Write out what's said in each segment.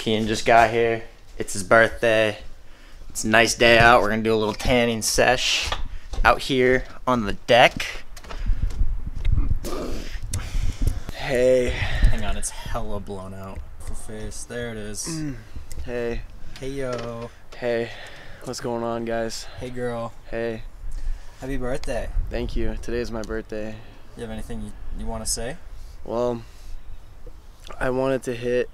Kian just got here. It's his birthday. It's a nice day out. We're gonna do a little tanning sesh out here on the deck. Hey. Hang on, it's hella blown out. Full face. There it is. Hey. Hey yo. Hey. What's going on, guys? Hey girl. Hey. Happy birthday. Thank you. Today's my birthday. You have anything you want to say? Well, I wanted to hit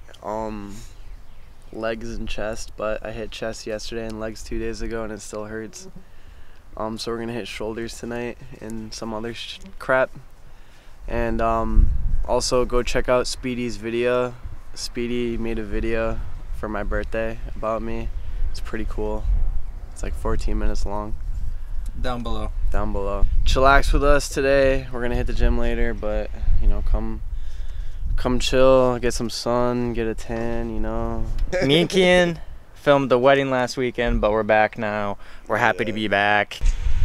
legs and chest, but I hit chest yesterday and legs 2 days ago, and it still hurts. So we're gonna hit shoulders tonight and some other crap. And also go check out Speedy's video. Speedy made a video for my birthday about me. It's pretty cool. It's like 14 minutes long. Down below. Down below. Chillax with us today. We're gonna hit the gym later, but you know, come chill, get some sun, get a tan, you know. Me and Kian filmed the wedding last weekend, but we're back now. We're happy to be back.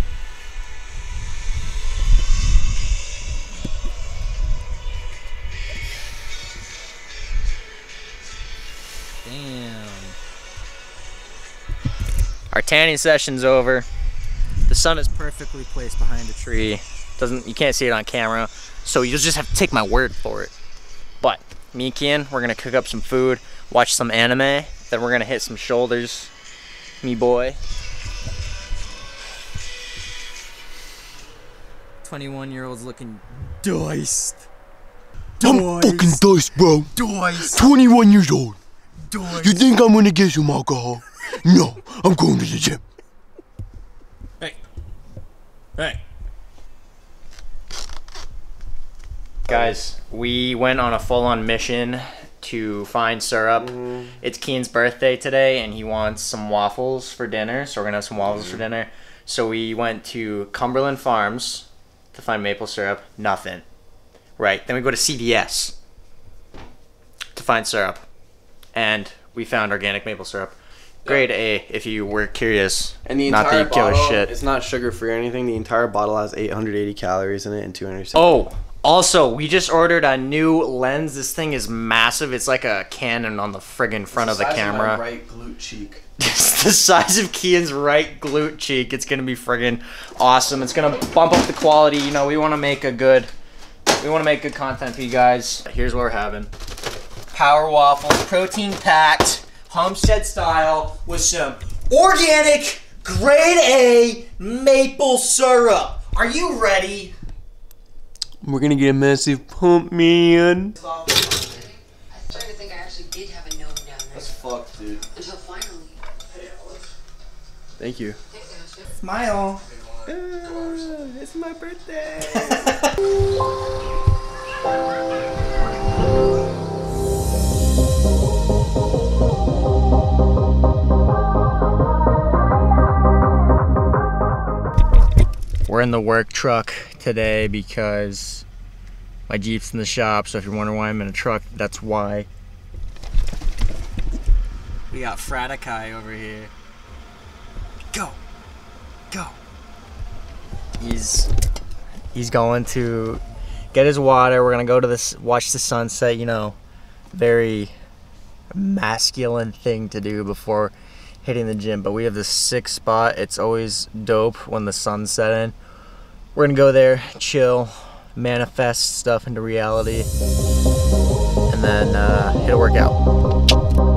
Damn. Our tanning session's over. The sun is perfectly placed behind a tree. You can't see it on camera, so you'll just have to take my word for it. But me and Kian, we're gonna cook up some food, watch some anime, then we're gonna hit some shoulders. Me boy. 21-year-olds looking diced. I'm fucking diced, bro. Diced. 21 years old. Diced. You think I'm gonna get some alcohol? No, I'm going to the gym. Hey. Guys, we went on a full-on mission to find syrup. It's Kian's birthday today, and he wants some waffles for dinner, so we're gonna have some waffles for dinner. So we went to Cumberland Farms to find maple syrup. Nothing. Right. Then we go to CVS to find syrup, and we found organic maple syrup. Grade A, if you were curious. And the not entire that you give a bottle, shit. it's not sugar-free or anything. The entire bottle has 880 calories in it and 200. Oh, also, we just ordered a new lens. This thing is massive. It's like a Canon on the friggin' front of the camera. Of my right glute cheek. It's the size of Kian's right glute cheek. It's gonna be friggin' awesome. It's gonna bump up the quality. You know, we want to make good content for you guys. Here's what we're having: Power waffles, protein packed, homestead style, with some organic, grade A maple syrup. Are you ready? We're gonna get a massive pump, man. I started to think I actually did have a gnome down there. That's fucked, dude. Until finally. Thank you. Smile. It's my birthday. We're in the work truck today because my Jeep's in the shop, so if you're wondering why I'm in a truck, that's why. We got Fratikai over here. Go! Go! He's going to get his water. We're gonna go to this, watch the sunset, you know, very masculine thing to do before hitting the gym. But we have this sick spot. It's always dope when the sun's setting. We're gonna go there, chill, manifest stuff into reality, and then hit a workout.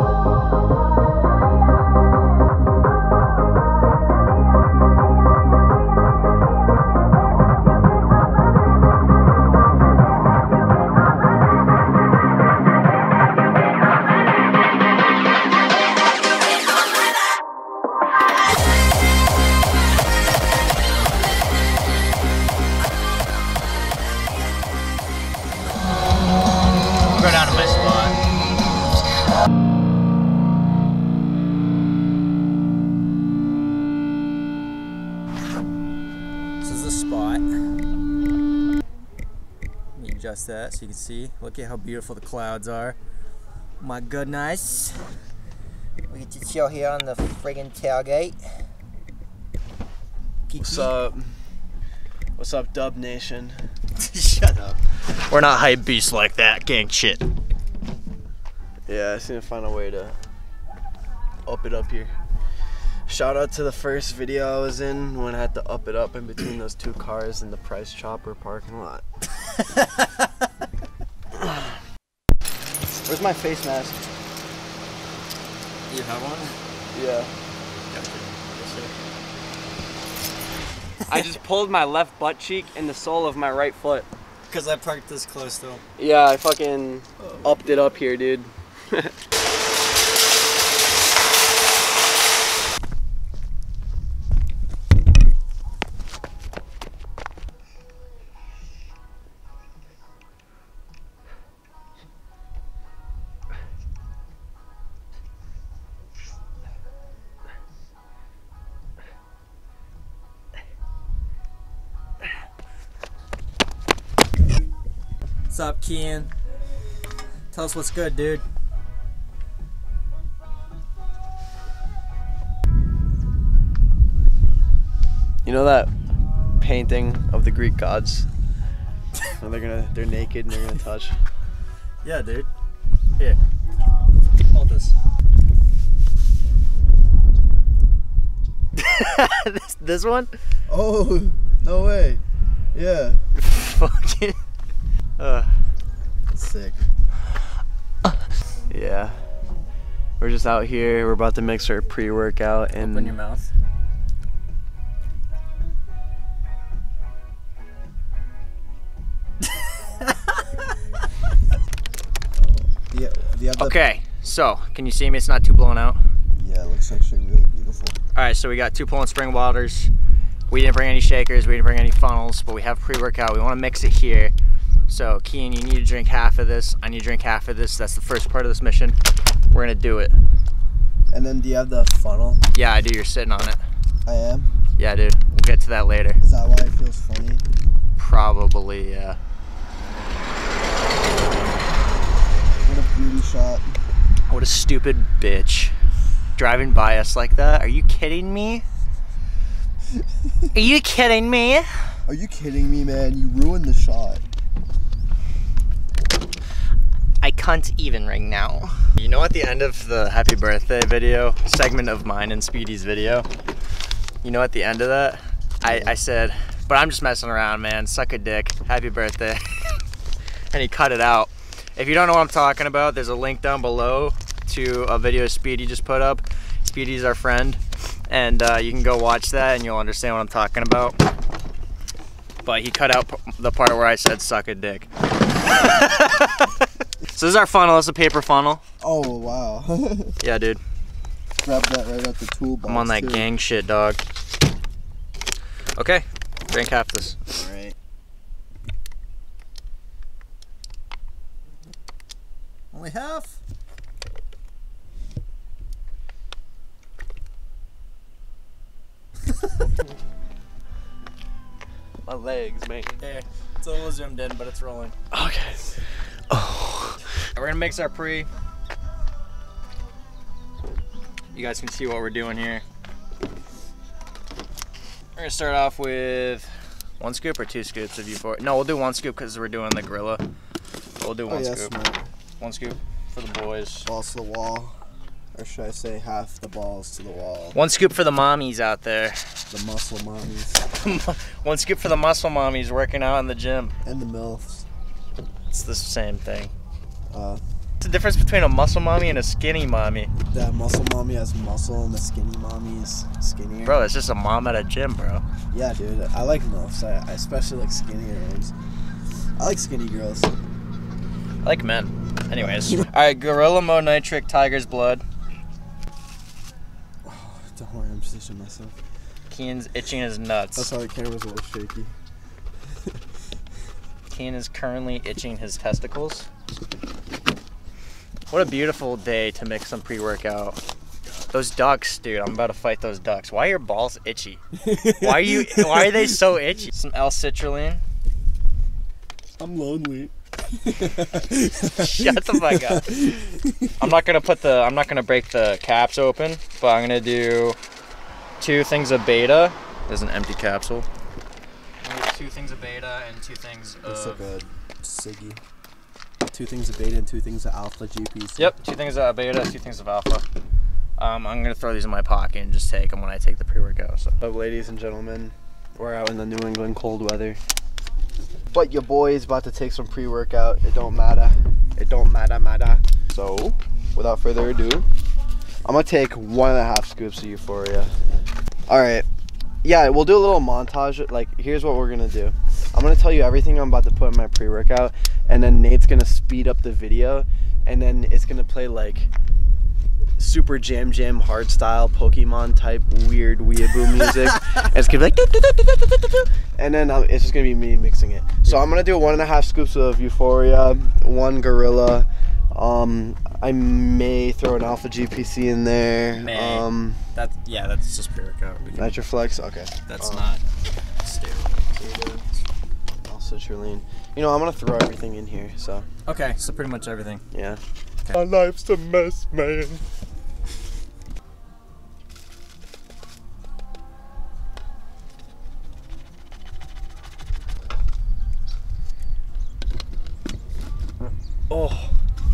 Go down to my spot. This is the spot. Let me adjust that so you can see. Look at how beautiful the clouds are. My goodness. We get to chill here on the friggin' tailgate. What's up? What's up, Dub Nation? Shut up. We're not hype beasts like that, gang shit. Yeah, I just need to find a way to up it up here. Shout out to the first video I was in when I had to up it up in between those two cars in the Price Chopper parking lot. Where's my face mask? You have one? Yeah. I just pulled my left butt cheek in the sole of my right foot. Because I parked this close though. Yeah, I fucking upped it up here, dude. What's up, Kian? Tell us what's good, dude. You know that painting of the Greek gods? And they're naked and they're gonna touch. Yeah, dude. Here. Hold this. this one? Oh, no way. Yeah. Fucking. Sick. Yeah. We're just out here. We're about to mix our pre-workout and Open your mouth. Okay, so can you see me? It's not too blown out. Yeah, it looks actually really beautiful. All right, so we got 2 Poland Spring waters. We didn't bring any shakers, we didn't bring any funnels, but we have pre-workout. We want to mix it here. So Kian, you need to drink half of this. I need to drink half of this. That's the first part of this mission. We're gonna do it. And then do you have the funnel? Yeah, I do. You're sitting on it. I am? Yeah, dude. We'll get to that later. Is that why it feels funny? Probably, yeah. What a beauty shot. What a stupid bitch. Driving by us like that. Are you kidding me? Are you kidding me? Are you kidding me, man? You ruined the shot. I can't even right now. You know, at the end of the happy birthday video, segment of mine and Speedy's video, you know, at the end of that, I said, but I'm just messing around, man. Suck a dick. Happy birthday. And he cut it out. If you don't know what I'm talking about, there's a link down below to a video Speedy just put up. Speedy's our friend, and you can go watch that and you'll understand what I'm talking about. But he cut out the part where I said suck a dick. So this is our funnel. It's a paper funnel. Oh, wow. Yeah, dude. Grab that right out the toolbox. I'm on that gang shit, dog. Okay, drink half this. All right. Only half? My legs, man. There. It's a little zoomed in, but it's rolling. Okay. Oh. We're gonna mix our pre. You guys can see what we're doing here. We're gonna start off with 1 scoop or 2 scoops of U4. No, we'll do 1 scoop because we're doing the gorilla. We'll do 1 scoop. Smart. 1 scoop for the boys. Balls to the wall. Or should I say half the balls to the wall? 1 scoop for the mommies out there. The muscle mommies. 1 scoop for the muscle mommies working out in the gym. And the MILFs. It's the same thing. What's the difference between a muscle mommy and a skinny mommy? That muscle mommy has muscle and the skinny mommy is skinnier. Bro, it's just a mom at a gym, bro. Yeah, dude. I like MILFs. I especially like skinnier ones. I like skinny girls. I like men. Anyways. Alright, Gorilla Mode Nitric Tiger's Blood. Oh, don't worry, I'm just itching myself. Kian's itching his nuts. That's why the camera's a little shaky. Kian is currently itching his testicles. What a beautiful day to mix some pre-workout. Those ducks, dude, I'm about to fight those ducks. Why are your balls itchy? Why are they so itchy? Some L-citrulline. I'm lonely. Shut the fuck up. I'm not gonna break the caps open, but I'm gonna do 2 things of beta. There's an empty capsule. 2 things of beta and 2 things of... It's like a ciggy. 2 things of beta and 2 things of alpha GPs. Yep, 2 things of beta, 2 things of alpha. I'm gonna throw these in my pocket and just take them when I take the pre-workout. So. But ladies and gentlemen, we're out in the New England cold weather. But your boy is about to take some pre-workout. It don't matter. It don't matter. So, without further ado, I'm gonna take 1.5 scoops of Euphoria. All right. Yeah, we'll do a little montage. Like, here's what we're gonna do. I'm gonna tell you everything I'm about to put in my pre-workout, and then Nate's gonna speed up the video, and then it's gonna play like super jam hardstyle Pokemon type weird weeaboo music. And it's gonna be like doo, doo, doo, doo, doo, doo, doo. And then it's just gonna be me mixing it. So I'm gonna do 1.5 scoops of Euphoria, 1 Gorilla. I may throw an Alpha GPC in there. That's just pre-workout. Nitroflex, okay. That's not steroids. Also Citrulline. You know, I'm gonna throw everything in here. So. Okay, so pretty much everything. Yeah. Okay. My life's a mess, man. Oh.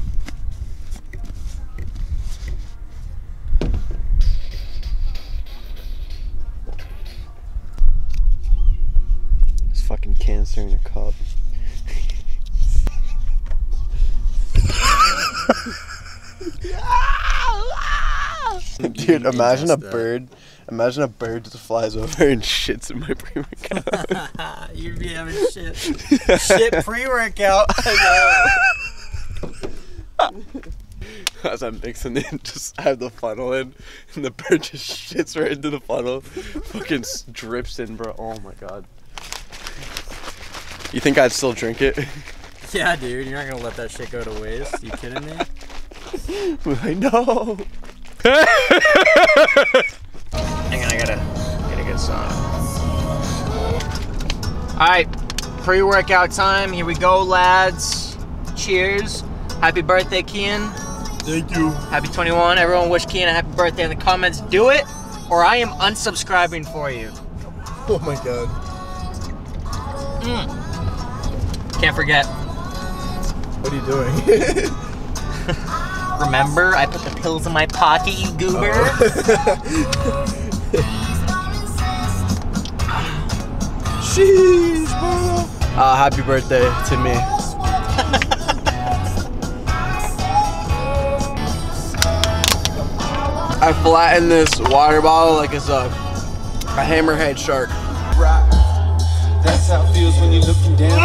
It's fucking cancer in a cup. Dude, imagine a bird. Imagine a bird just flies over and shits in my pre-workout. You'd be having shit pre-workout. As I'm mixing it, just have the funnel in, and the bird just shits right into the funnel. Fucking drips in, bro. Oh my god. You think I'd still drink it? Yeah, dude, you're not gonna let that shit go to waste. You kidding me? I know. Hang on, I gotta get some. Alright, pre-workout time. Here we go, lads. Cheers. Happy birthday, Kian. Thank you. Happy 21. Everyone wish Kian a happy birthday in the comments. Do it, or I am unsubscribing for you. Oh my god. Can't forget. What are you doing? Remember, I put the pills in my pocket, you goober. Sheesh, bro. Happy birthday to me. I flattened this water bottle like it's a hammerhead shark. That's how it feels when you're looking down.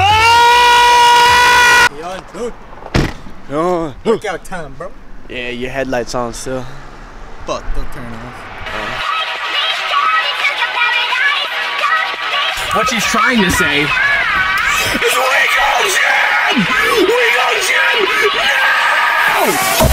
Oh. Workout time, bro. Yeah, your headlights on still. Fuck, don't turn it off. What she's trying to say is we go gym! We go gym now!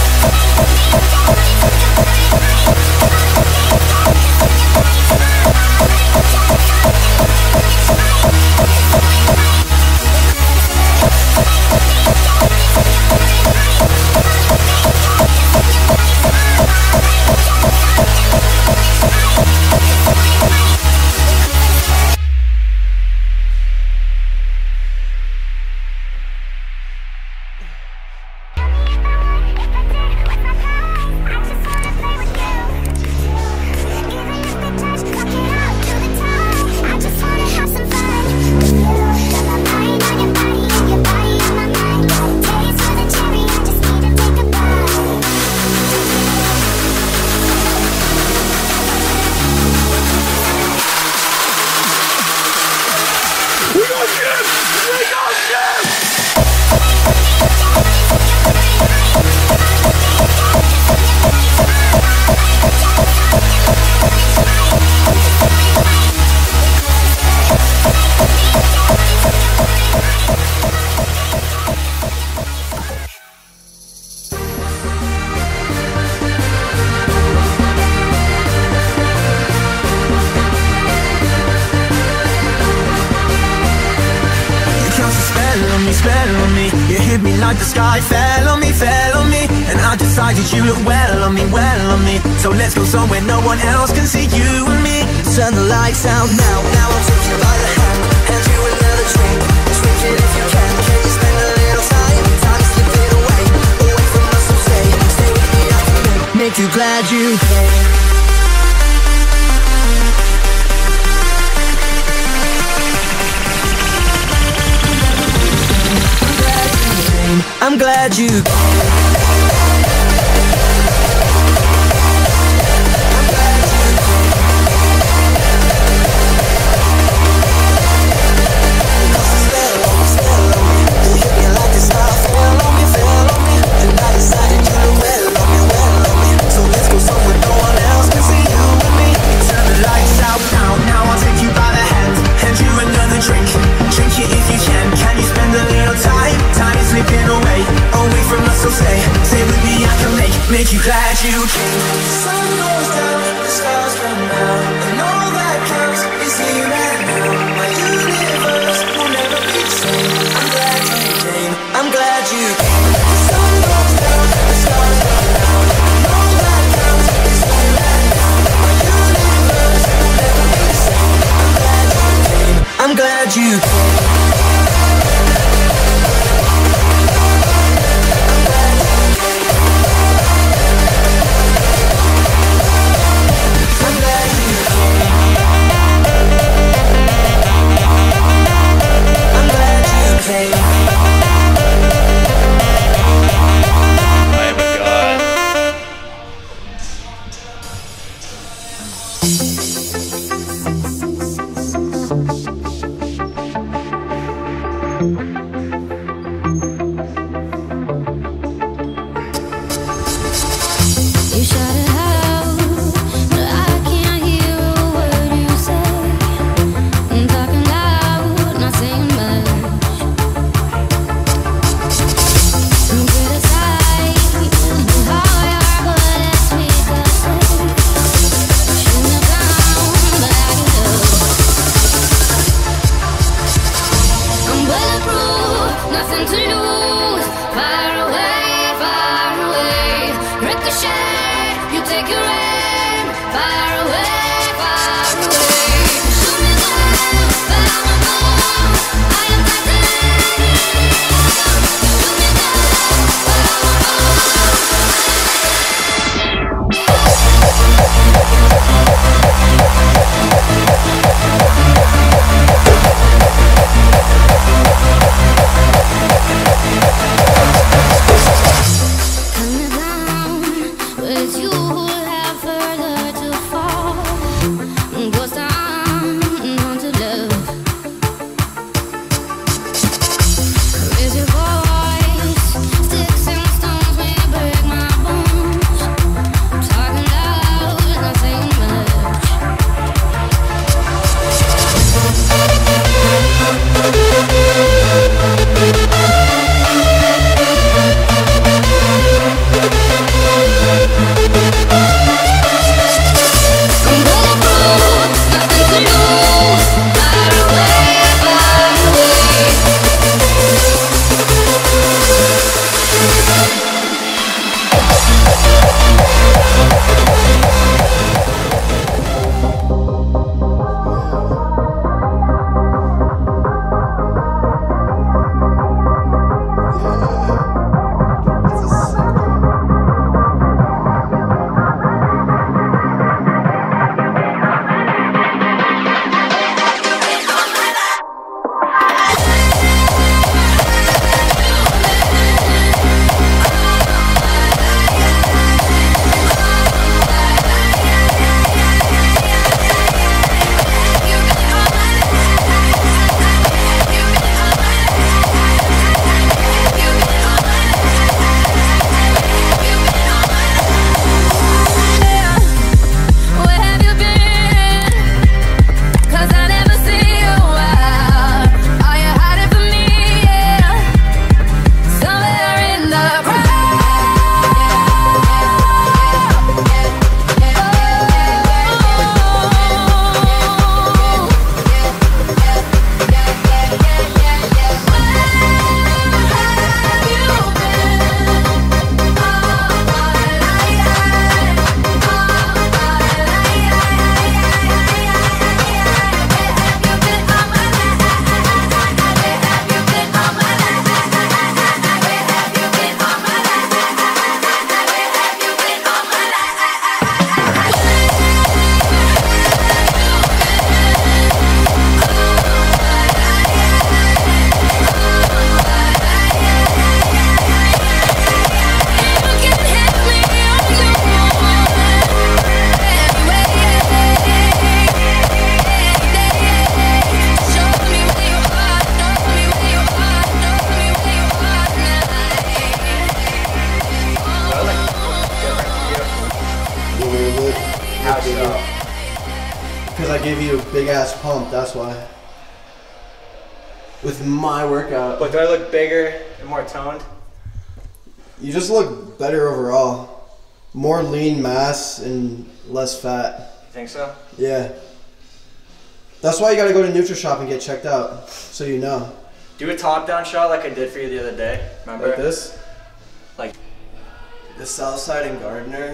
like the sky fell on me, and I decided you look well on me, so let's go somewhere no one else can see you and me. Turn the lights out now, I'll take you by the hand you another drink, drink it if you can you spend a little time to slip it make you glad you came. I'm glad you came. Make you glad you came. The sun goes down, the stars come out, and all that counts is here and now. My universe will never be the same. I'm glad you came. I'm glad you came. The sun goes down, the stars come out, and all that counts is here and now. My universe will never be the same. I'm glad you came. I'm glad you came. Why, baby? Because I gave you a big ass pump, that's why. With my workout. But do I look bigger and more toned? You just look better overall. More lean mass and less fat. You think so? Yeah. That's why you gotta go to NutriShop and get checked out, so you know. Do a top-down shot like I did for you the other day. Remember? Like this? Like the Southside and Gardner.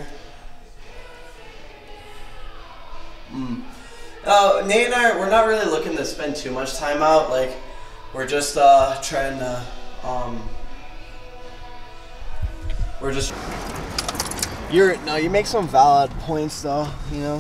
Nate and I, we're not really looking to spend too much time out. Like, we're just trying to, we're just. You make some valid points though, you know.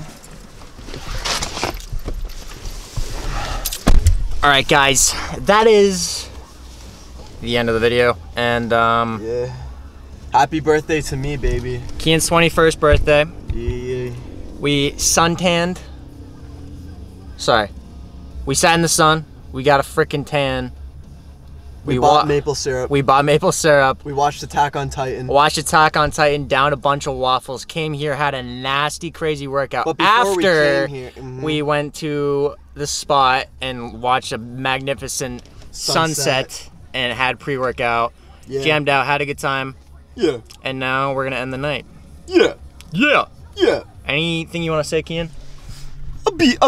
all right, guys, that is the end of the video, and Yeah. Happy birthday to me, baby. Kian's 21st birthday. Yeah. We suntanned. Sorry. We sat in the sun. We got a freaking tan. We bought maple syrup. We bought maple syrup. We watched Attack on Titan. Watched Attack on Titan, downed a bunch of waffles, came here, had a nasty, crazy workout. But before After we came here, we went to the spot and watched a magnificent sunset and had pre-workout, Yeah. jammed out, had a good time, Yeah. and now we're gonna end the night. Yeah. Yeah. Yeah. Anything you want to say, Kian? A beep.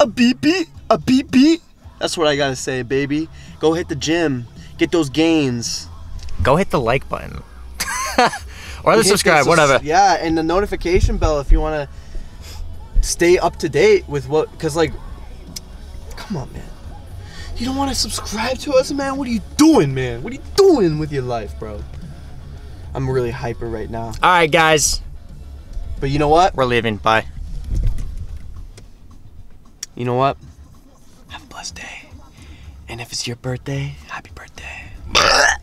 That's what I gotta say, baby. Go hit the gym. Get those gains. Go hit the like button. Or the subscribe, whatever. Yeah, and the notification bell if you want to stay up to date with what, because like, come on, man. You don't want to subscribe to us, man? What are you doing, man? What are you doing with your life, bro? I'm really hyper right now. All right, guys. But you know what? We're leaving. Bye. You know what? Have a blessed day. And if it's your birthday, happy birthday.